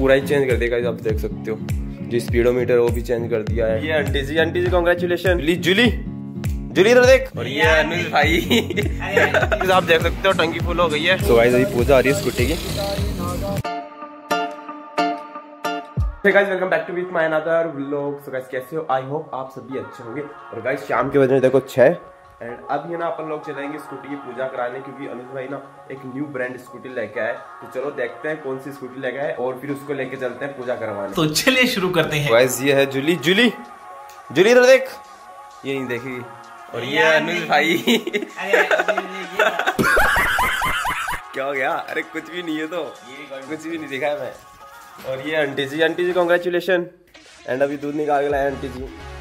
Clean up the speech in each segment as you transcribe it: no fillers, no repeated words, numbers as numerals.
पूरा ही चेंज कर दिया गाइस, आप देख सकते हो। जो स्पीडोमीटर वो भी चेंज कर दिया है। ये आंटी जी कांग्रेचुलेशन। जूली इधर देख। और ये अनुज भाई आप देख सकते हो टंकी फुल हो गई है। सो गाइस अभी पूजा आ रही है स्कूटी की। Hey guys, welcome back to with my another vlog. So guys, कैसे हो? आई होप आप सभी अच्छे होंगे। और गाइस शाम के बजे देखो 6 एंड अब ये ना अपन लोग चलेंगे स्कूटी की पूजा कराने, क्योंकि अनुज भाई ना एक न्यू ब्रांड स्कूटी लेके आए। तो चलो देखते हैं कौन सी स्कूटी लेके आए और फिर उसको लेके चलते हैं पूजा करवाने। तो चलिए शुरू करते हैं। गाइस ये है जूली इधर देख। ये नहीं देखेगी। और ये अनुज भाई क्या हो गया? अरे कुछ भी नहीं है, तो कुछ भी नहीं दिखा है मैं। और ये आंटी जी कांग्रेचुलेशन। एंड अभी दूध निकाल के लाए आंटी जी।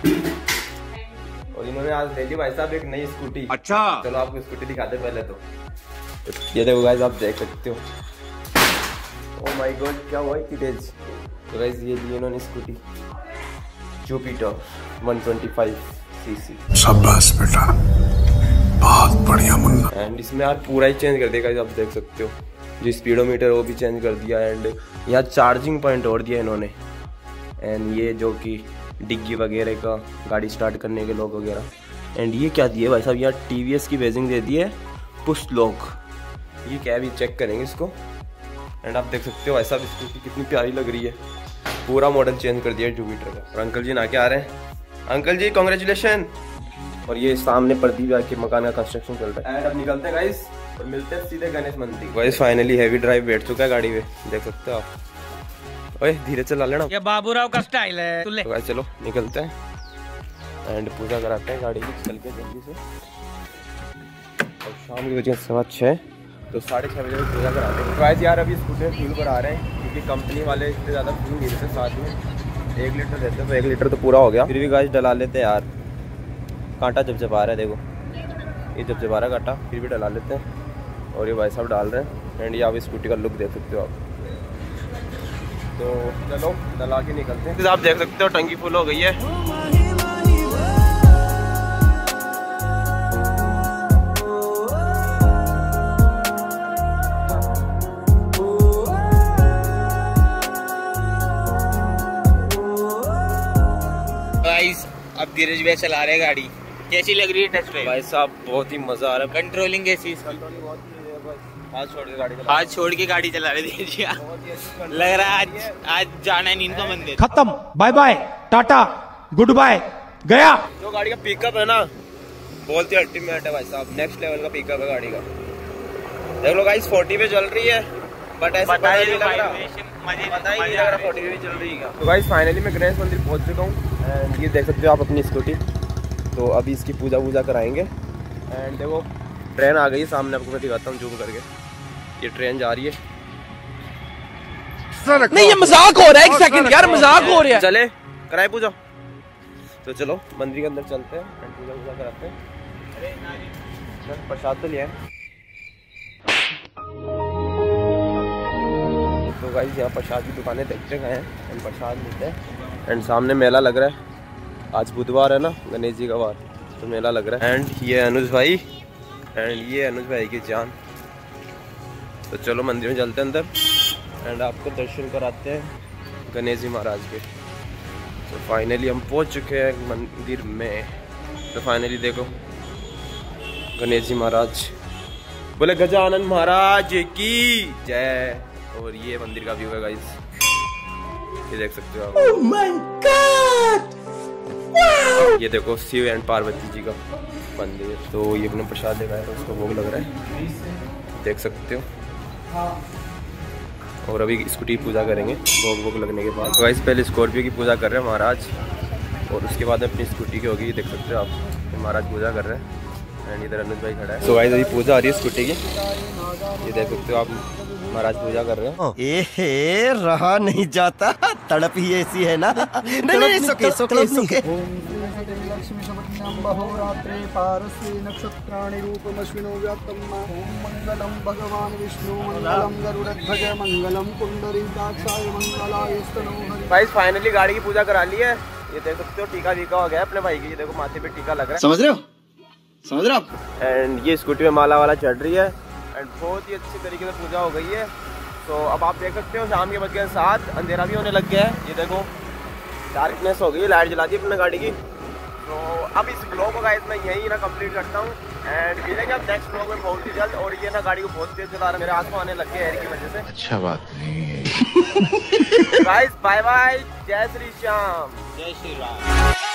और इन्होंने आज ले ली भाई साहब एक नई स्कूटी। अच्छा चलो आपको स्कूटी दिखाते पहले। तो ये देखो गाइस, आप देख सकते हो। ओह माय गॉड, क्या हुआ इतनी तेज। तो गाइस ये ली इन्होंने स्कूटी जुपिटर 125 सीसी। शाबाश बेटा, बहुत बढ़िया मुन्ना। एंड इसमें यार पूरा ही चेंज कर दिया गाइस, आप देख सकते हो। जो स्पीडोमीटर वो भी चेंज कर दिया। एंड यहाँ चार्जिंग पॉइंट और दिया इन्होंने। एंड ये जो कि डिग्गी वगैरह का गाड़ी स्टार्ट करने के लॉक वगैरह। एंड ये क्या दिए भाई साहब, यहाँ टीवीएस की बेजिंग दे दी है, पुश लॉक। ये क्या है अभी चेक करेंगे इसको। एंड आप देख सकते हो भाई साहब स्कूटी कितनी प्यारी लग रही है। पूरा मॉडल चेंज कर दिया है जुपिटर का। और अंकल जी ना के आ रहे हैं। Uncle ji congratulation. और ये सामने प्रदीप के मकान का कंस्ट्रक्शन चल रहा है। एंड अब निकलते हैं गाइस और मिलते हैं सीधे गणेश मंदिर। गाइस फाइनली हैवी ड्राइव बैठ चुका है गाड़ी में, देख सकते हो आप। ओए धीरे चला लेना, ये बाबूराव का स्टाइल है। तो गाइस चलो निकलते हैं एंड पूजा कराते हैं गाड़ी की, चल के जल्दी से। और शाम के बजे 6:15 तो 6:30 बजे पूजा कराते हैं। गाइस यार अभी स्कूटर फ्यूल करा रहे हैं, क्योंकि कंपनी वाले इतने ज़्यादा फ्यूल नहीं देते। साथ में 1 लीटर देते हैं, तो 1 लीटर तो पूरा हो गया। फिर भी गाइस डला लेते हैं यार। कांटा जब आ रहा है, देखो ये जब आ रहा है कांटा, फिर भी डला लेते हैं। और ये भाई साहब डाल रहे हैं। एंड ये आप स्कूटी का लुक देख सकते हो आप। तो चलो डला के निकलते हैं। आप देख सकते हो टंकी फुल हो गई है। गाइस अब धीरज भैया चला रहे हैं गाड़ी। कैसी लग रही है टेस्ट ड्राइव? भाई साहब बहुत ही मजा आ रहा है। कंट्रोलिंग कैसी है? हाथ छोड़ के गाड़ी चला रहे थे। लग रहा है आज जाना है नींद का मंदिर। खत्म, बाय बाय टाटा गुड बाय गया। जो गाड़ी का पिकअप है ना बहुत ही अल्टीमेट है भाई साहब, नेक्स्ट लेवल का पिकअप है गाड़ी का। देख लो गाइस 40 पे चल रही है, बट ऐसा पता ही नहीं लग रहा 40 पे चल रही है। तो गाइस फाइनली मैं गणेश मंदिर पहुंच चुका हूँ। एंड ये देख सकते हो आप अपनी स्कूटी। तो अभी इसकी पूजा कराएंगे। एंड देखो ट्रेन आ गई है सामने, आपको मैं दिखाता हूँ जूम करके। ये ट्रेन जा रही है। नहीं ये मजाक हो रहा है, एक सेकंड यार, मजाक हो रहा है। चले कराए पूजा। तो चलो मंदिर के अंदर चलते हैं एंड पूजा कराते हैं। प्रसाद तो लिया है। तो गाइस यहाँ प्रसाद की दुकानें देखते गए हैं एंड प्रसाद मिलते हैं। एंड सामने मेला लग रहा है, आज बुधवार है ना, गणेश जी का वार, तो मेला लग रहा है। एंड ये अनुज भाई एंड ये अनुज भाई की जान। तो चलो मंदिर में चलते हैं अंदर एंड आपको दर्शन कराते हैं गणेश जी महाराज के। तो फाइनली हम पहुंच चुके हैं मंदिर में। तो फाइनली देखो गणेश जी महाराज, बोले गजानन महाराज की जय। और ये मंदिर का व्यू है गाइस, ये देख सकते हो आप। Oh my God! Wow! ये देखो शिव एंड पार्वती जी का मंदिर। तो ये अपने प्रसाद लेकर आया, उसको भोग लग रहा है, देख सकते हो। और अभी स्कूटी पूजा करेंगे भोग लगने के बाद। तो गाइस पहले स्कॉर्पियो की पूजा कर रहे हैं महाराज, और उसके बाद अपनी स्कूटी की होगी। ये देख सकते हो आप, तो महाराज पूजा कर रहे हैं। एंड इधर अनुज भाई खड़ा है। तो गाइस अभी पूजा आ रही है स्कूटी की, ये देख सकते हो आप, महाराज पूजा कर रहे हैं। ए रहा नहीं जाता, तड़प ही ऐसी है ना। नहीं सुके सुके सुके। नक्षत्राणि रूपमश्विनो व्याप्तं ओम मंगलम भगवान विष्णु मंगलम गरुड़ध्वज मंगलम पुंडरीकाक्षाय मंगलाय स्तनोहरि। गाइस फाइनली गाड़ी की पूजा करा ली है। ये देख सकते हो टीका वीका हो गया अपने भाई की। ये देखो माथे पे टीका लग रहा है, समझ रहे हो आप। एंड ये स्कूटी में माला वाला चढ़ रही है। एंड बहुत ही अच्छी तरीके से पूजा हो गई है। तो अब आप देख सकते हो शाम के बज गए 7, अंधेरा भी होने लग गया है। ये देखो डार्कनेस हो गई, लाइट जला दी अपने गाड़ी की। तो अब इस ब्लॉग को गाइस मैं यहीं ना कंप्लीट करता हूँ एंड मिलेंगे अब नेक्स्ट ब्लॉग में बहुत ही जल्द। और ये ना गाड़ी को बहुत तेज चला रहा है, मेरे आंसू आने लग गए एयर की वजह से। अच्छा बात नहीं है। गाइस बाय बाय, जय श्री श्याम। जय श्री राम।